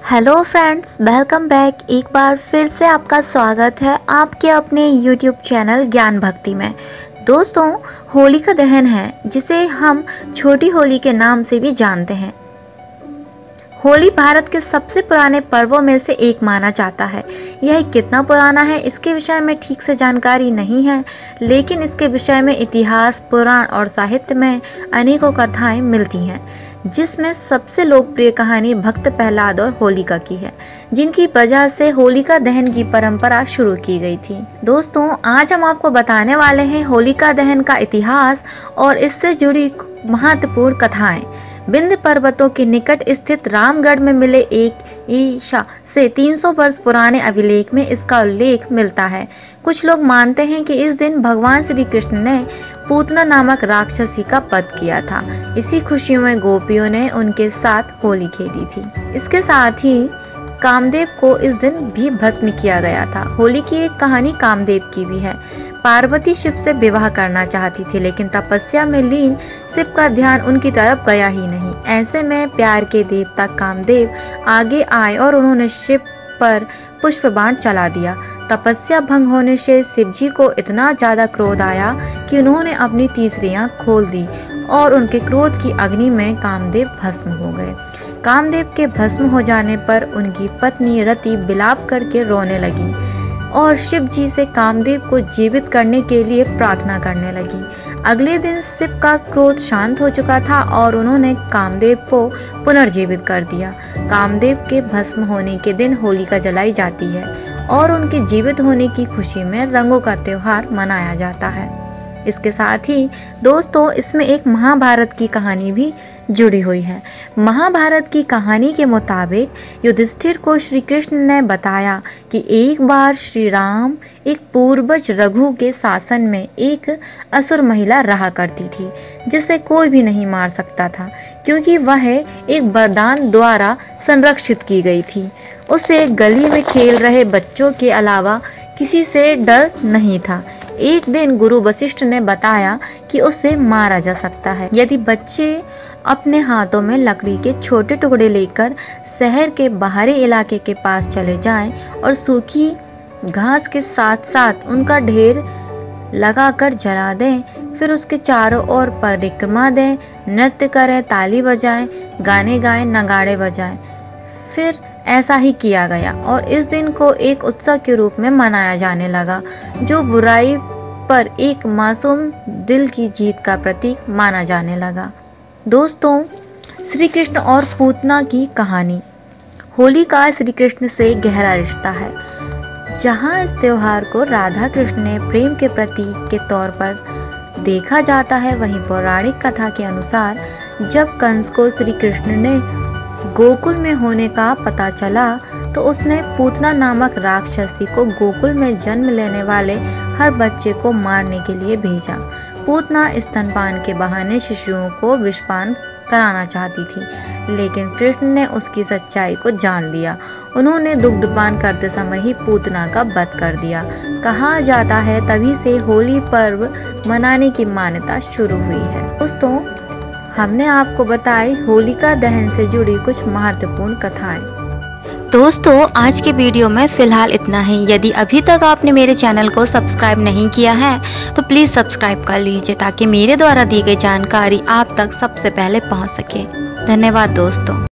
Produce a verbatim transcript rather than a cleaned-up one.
Hello friends, welcome back. एक बार फिर से आपका स्वागत है आपके अपने यूट्यूब चैनल ज्ञान भक्ति में। दोस्तों, होलिका दहन है जिसे हम छोटी होली के नाम से भी जानते हैं। होली भारत के सबसे पुराने पर्वों में से एक माना जाता है। यह कितना पुराना है इसके विषय में ठीक से जानकारी नहीं है, लेकिन इसके विषय में इतिहास, पुराण और साहित्य में अनेकों कथाएं मिलती हैं, जिसमें सबसे लोकप्रिय कहानी भक्त प्रहलाद और होलिका की है, जिनकी वजह से होलिका दहन की परंपरा शुरू की गई थी। दोस्तों, आज हम आपको बताने वाले हैं होलिका दहन का इतिहास और इससे जुड़ी महत्वपूर्ण कथाएं। विंध्य पर्वतों के निकट स्थित रामगढ़ में मिले एक ईसा से तीन सौ वर्ष पुराने अभिलेख में इसका उल्लेख मिलता है। कुछ लोग मानते हैं कि इस दिन भगवान श्री कृष्ण ने पूतना नामक राक्षसी का वध किया था। इसी खुशी में गोपियों ने उनके साथ होली खेली थी। इसके साथ ही कामदेव को इस दिन भी भस्म किया गया था। होली की एक कहानी कामदेव की भी है। पार्वती शिव से विवाह करना चाहती थी, लेकिन तपस्या में लीन शिव का ध्यान उनकी तरफ गया ही नहीं। ऐसे में प्यार के देवता कामदेव आगे आए और उन्होंने शिव पर पुष्प बाण चला दिया। तपस्या भंग होने से शिव जी को इतना ज्यादा क्रोध आया कि उन्होंने अपनी तीसरी आंख खोल दी और उनके क्रोध की अग्नि में कामदेव भस्म हो गए। कामदेव के भस्म हो जाने पर उनकी पत्नी रति विलाप करके रोने लगी और शिव जी से कामदेव को जीवित करने के लिए प्रार्थना करने लगी। अगले दिन शिव का क्रोध शांत हो चुका था और उन्होंने कामदेव को पुनर्जीवित कर दिया। कामदेव के भस्म होने के दिन होलिका जलाई जाती है और उनके जीवित होने की खुशी में रंगों का त्योहार मनाया जाता है। इसके साथ ही दोस्तों, इसमें एक महाभारत की कहानी भी जुड़ी हुई है। महाभारत की कहानी के मुताबिक युधिष्ठिर को श्री कृष्ण ने बताया कि एक बार श्री राम एक पूर्वज रघु के शासन में एक असुर महिला रहा करती थी, जिसे कोई भी नहीं मार सकता था, क्योंकि वह एक वरदान द्वारा संरक्षित की गई थी। उसे गली में खेल रहे बच्चों के अलावा किसी से डर नहीं था। एक दिन गुरु वशिष्ठ ने बताया कि उसे मारा जा सकता है यदि बच्चे अपने हाथों में लकड़ी के छोटे टुकड़े लेकर शहर के बाहरी इलाके के पास चले जाएं और सूखी घास के साथ साथ उनका ढेर लगाकर जला दें। फिर उसके चारों ओर परिक्रमा दें, नृत्य करें, ताली बजाएं, गाने गाएं, नगाड़े बजाएं। फिर ऐसा ही किया गया और इस दिन को एक उत्सव के रूप में मनाया जाने लगा, जो बुराई पर एक मासूम दिल की जीत का प्रतीक माना जाने लगा। दोस्तों, श्री कृष्ण और पूतना की कहानी। होली का श्री कृष्ण से गहरा रिश्ता है। जहाँ इस त्योहार को राधा कृष्ण ने प्रेम के प्रतीक के तौर पर देखा जाता है, वहीं पौराणिक कथा के अनुसार जब कंस को श्री कृष्ण ने गोकुल में होने का पता चला तो उसने पूतना नामक राक्षसी को गोकुल में जन्म लेने वाले हर बच्चे को मारने के लिए भेजा। पूतना स्तनपान के बहाने शिशुओं को विषपान कराना चाहती थी, लेकिन कृष्ण ने उसकी सच्चाई को जान लिया। उन्होंने दुग्धपान करते समय ही पूतना का वध कर दिया। कहा जाता है तभी से होली पर्व मनाने की मान्यता शुरू हुई है। दोस्तों, हमने आपको बताई होलिका दहन से जुड़ी कुछ महत्वपूर्ण कथाएं। दोस्तों, आज के वीडियो में फिलहाल इतना ही। यदि अभी तक आपने मेरे चैनल को सब्सक्राइब नहीं किया है तो प्लीज़ सब्सक्राइब कर लीजिए, ताकि मेरे द्वारा दी गई जानकारी आप तक सबसे पहले पहुंच सके। धन्यवाद दोस्तों।